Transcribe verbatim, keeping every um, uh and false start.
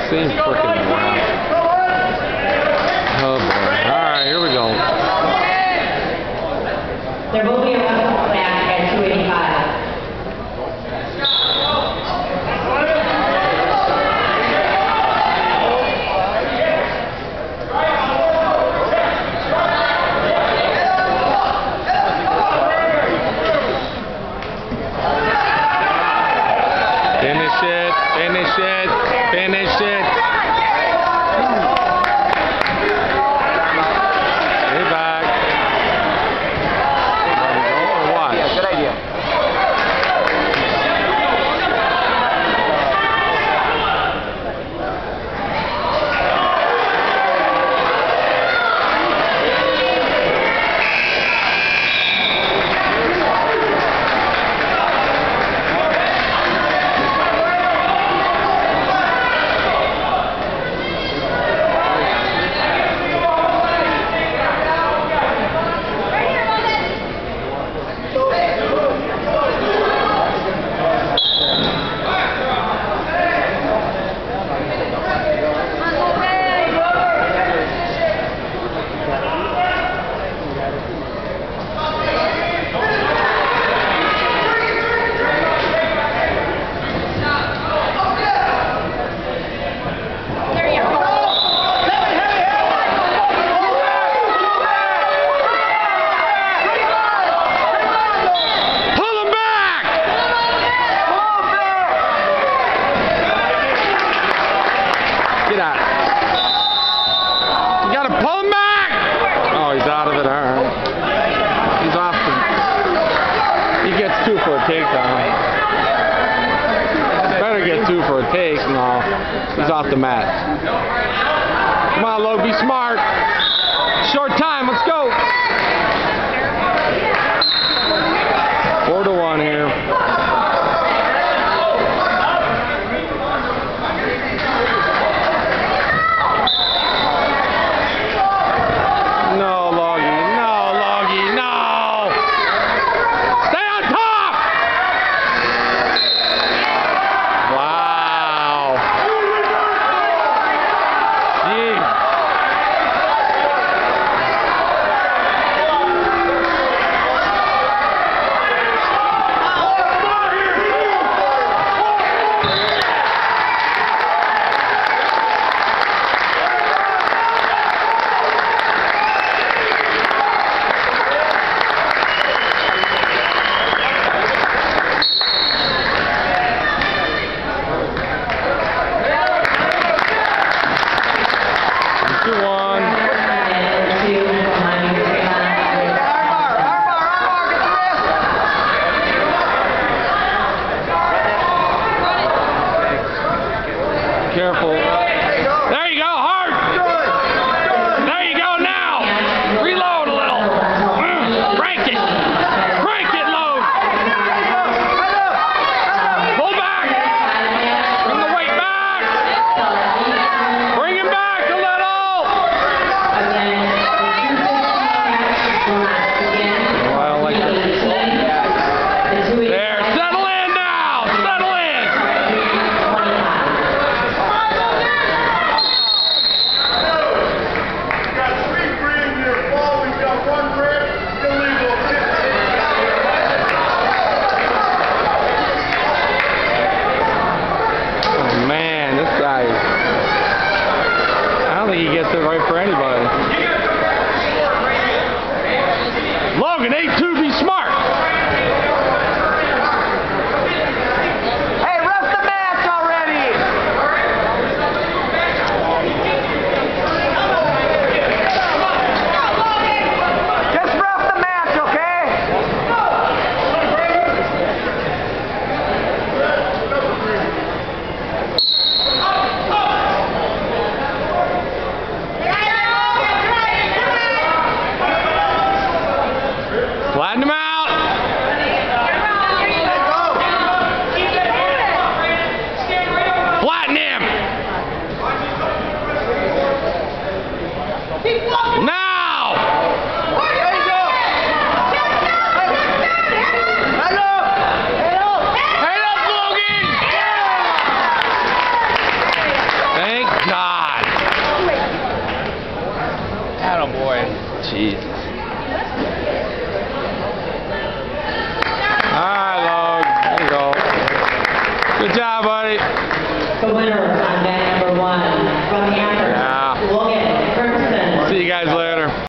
Same freaking round. Oh boy. Alright, here we go. There will be a wrestle match at two eighty-five. Finish it, finish it, finish it. Stay back. Or what? Yeah, good idea. Get out. You gotta pull him back! Oh, he's out of it, alright. He's off the... He gets two for a takedown. Better get two for a take. No, he's off the mat. Come on, Lo, be smart. Short time, let's go. Four to one here. Careful. There you go, hard. There you go now. Reload a little. Mm, crank it. Crank it, load. Pull back. Bring the weight back. Bring him back a little. Oh, I don't like that. There, settle in now. Settle in. I don't think he gets it right for anybody. Logan, eight two, be smart. Hey, ref the match already! Just ref the match, okay? Flatten him out. Flatten him. Now. There you go. Head up. Head up. Head up, Logan. Thank Attaboy. Jesus. Alright, Logan. There you go. Good job, buddy. The winner of contest